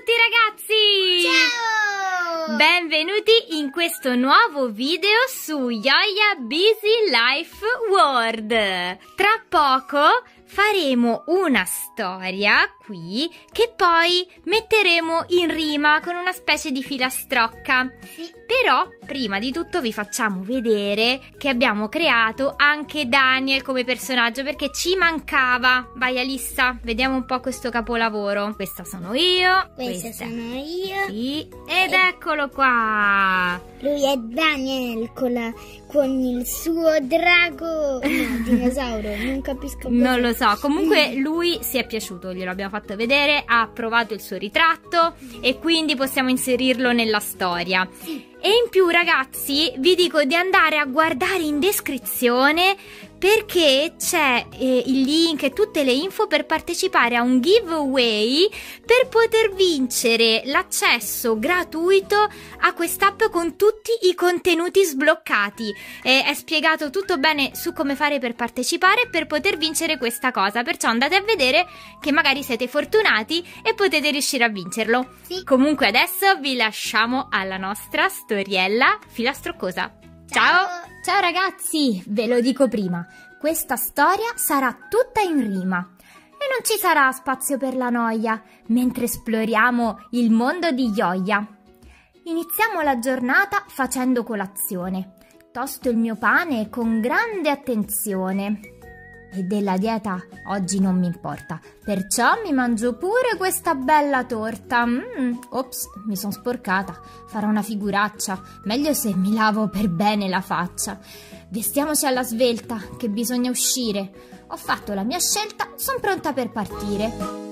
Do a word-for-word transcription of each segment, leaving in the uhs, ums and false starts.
tutti ragazzi! Ciao! Benvenuti in questo nuovo video su Yoya Busy Life World. Tra poco faremo una storia qui che poi metteremo in rima con una specie di filastrocca. Sì. Però prima di tutto vi facciamo vedere che abbiamo creato anche Daniel come personaggio perché ci mancava. Vai Alissa, vediamo un po' questo capolavoro. Questa sono io. Questa, questa sono io. Sì. Ed eccolo qua. Lui è Daniel con, la, con il suo drago. No, dinosauro, non capisco cosa. Non lo so, comunque lui si è piaciuto, glielo abbiamo fatto vedere, ha approvato il suo ritratto e quindi possiamo inserirlo nella storia. E in più ragazzi vi dico di andare a guardare in descrizione perché c'è eh, il link e tutte le info per partecipare a un giveaway per poter vincere l'accesso gratuito a quest'app con tutti i contenuti sbloccati. Eh, è spiegato tutto bene su come fare per partecipare e per poter vincere questa cosa, perciò andate a vedere che magari siete fortunati e potete riuscire a vincerlo. Sì. Comunque adesso vi lasciamo alla nostra storiella filastroccosa. Ciao! Ciao ragazzi, ve lo dico prima, questa storia sarà tutta in rima e non ci sarà spazio per la noia mentre esploriamo il mondo di Yoya. Iniziamo la giornata facendo colazione. Tosto il mio pane con grande attenzione. E della dieta oggi non mi importa, perciò mi mangio pure questa bella torta. Mm, ops, mi sono sporcata, farò una figuraccia, meglio se mi lavo per bene la faccia. Vestiamoci alla svelta, che bisogna uscire. Ho fatto la mia scelta, sono pronta per partire.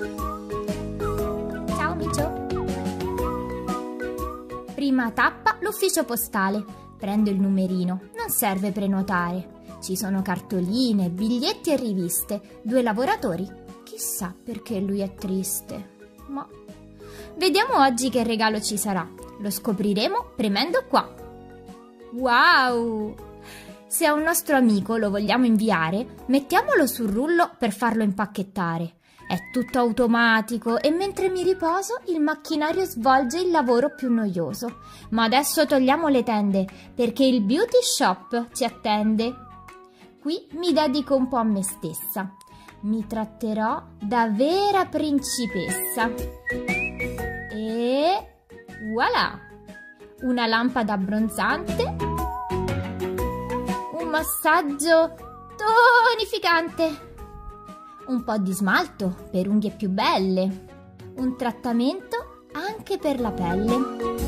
Ciao Micio. Prima tappa l'ufficio postale. Prendo il numerino, non serve prenotare. Ci sono cartoline, biglietti e riviste. Due lavoratori. Chissà perché lui è triste. Ma vediamo oggi che regalo ci sarà. Lo scopriremo premendo qua. Wow! Se a un nostro amico lo vogliamo inviare, mettiamolo sul rullo per farlo impacchettare. È tutto automatico e mentre mi riposo il macchinario svolge il lavoro più noioso. Ma adesso togliamo le tende perché il beauty shop ci attende. Qui mi dedico un po' a me stessa. Mi tratterò da vera principessa. E voilà! Una lampada abbronzante. Un massaggio tonificante. Un po' di smalto per unghie più belle. Un trattamento anche per la pelle.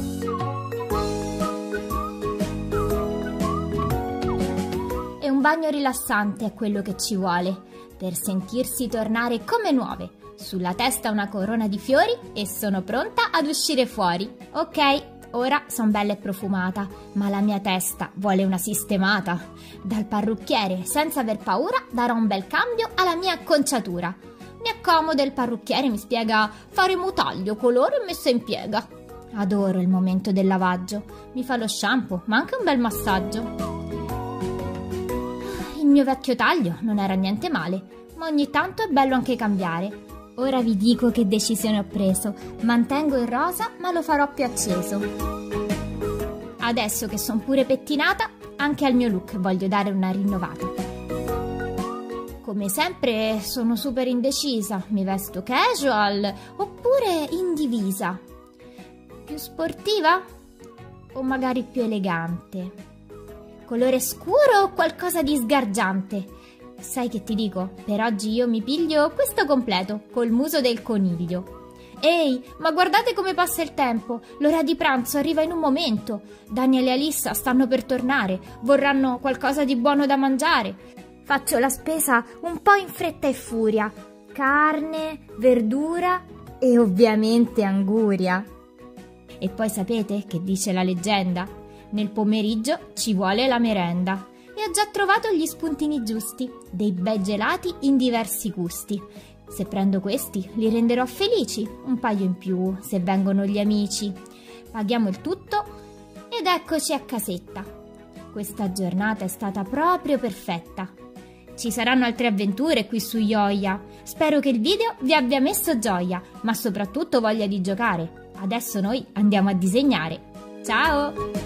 Un bagno rilassante è quello che ci vuole per sentirsi tornare come nuove. Sulla testa una corona di fiori e sono pronta ad uscire fuori. Ok, ora son bella e profumata, ma la mia testa vuole una sistemata. Dal parrucchiere, senza aver paura, darò un bel cambio alla mia acconciatura. Mi accomodo e il parrucchiere mi spiega faremo taglio, colore e messa in piega. Adoro il momento del lavaggio. Mi fa lo shampoo, ma anche un bel massaggio. Il mio vecchio taglio non era niente male, ma ogni tanto è bello anche cambiare. Ora vi dico che decisione ho preso. Mantengo il rosa, ma lo farò più acceso. Adesso che sono pure pettinata, anche al mio look voglio dare una rinnovata. Come sempre sono super indecisa. Mi vesto casual oppure in divisa. Più sportiva? O magari più elegante? Colore scuro o qualcosa di sgargiante? Sai che ti dico? Per oggi io mi piglio questo completo, col muso del coniglio. Ehi, ma guardate come passa il tempo! L'ora di pranzo arriva in un momento. Daniel e Alissa stanno per tornare, vorranno qualcosa di buono da mangiare. Faccio la spesa un po' in fretta e furia. Carne, verdura e ovviamente anguria. E poi sapete che dice la leggenda? Nel pomeriggio ci vuole la merenda e ho già trovato gli spuntini giusti, dei bei gelati in diversi gusti. Se prendo questi li renderò felici, un paio in più se vengono gli amici. Paghiamo il tutto ed eccoci a casetta. Questa giornata è stata proprio perfetta. ci saranno altre avventure qui su Ioia. Spero che il video vi abbia messo gioia, ma soprattutto voglia di giocare. Adesso noi andiamo a disegnare. Ciao!